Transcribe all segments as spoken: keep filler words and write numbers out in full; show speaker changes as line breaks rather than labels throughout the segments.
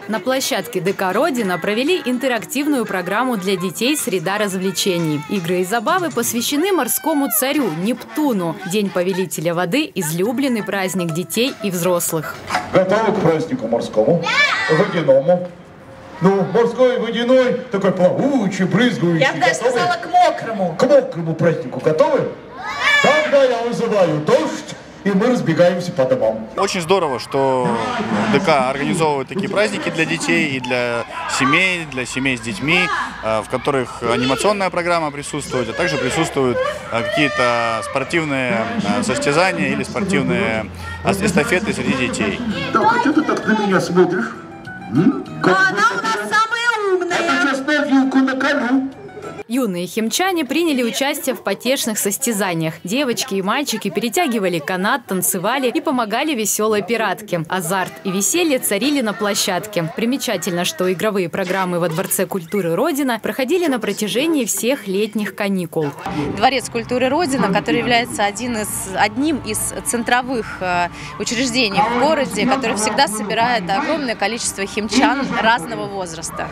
На площадке ДК «Родина» провели интерактивную программу для детей «Среда развлечений». Игры и забавы посвящены морскому царю Нептуну. День повелителя воды – излюбленный праздник детей и взрослых.
Готовы к празднику морскому? Водяному. Ну, морской, водяной, такой плавучий, брызгающий.
Я бы даже сказала к мокрому.
К мокрому празднику готовы? Тогда я вызываю дождь, и мы разбегаемся по домам.
Очень здорово, что ДК организовывает такие праздники для детей и для семей, для семей с детьми, в которых анимационная программа присутствует, а также присутствуют какие-то спортивные состязания или спортивные эстафеты среди детей.
Так, а что ты так на меня смотришь?
А она у нас самая умная.
А ты сейчас на вилку на кону.
Юные химчане приняли участие в потешных состязаниях. Девочки и мальчики перетягивали канат, танцевали и помогали веселой пиратке. Азарт и веселье царили на площадке. Примечательно, что игровые программы во Дворце культуры «Родина» проходили на протяжении всех летних каникул.
Дворец культуры «Родина», который является один из, одним из центровых э, учреждений в городе, который всегда собирает огромное количество химчан разного возраста.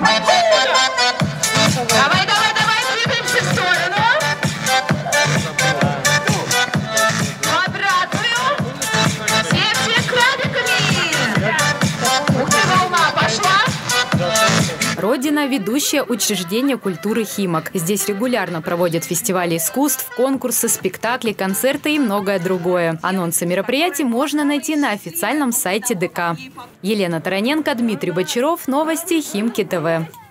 Давай, давай, давай, двигаемся в сторону. В обратную. Все, все крабиками. Ух ты, волна пошла.
«Родина» – ведущее учреждение культуры «Химок». Здесь регулярно проводят фестивали искусств, конкурсы, спектакли, концерты и многое другое. Анонсы мероприятий можно найти на официальном сайте ДК. Елена Тараненко, Дмитрий Бочаров. Новости Химки ТВ.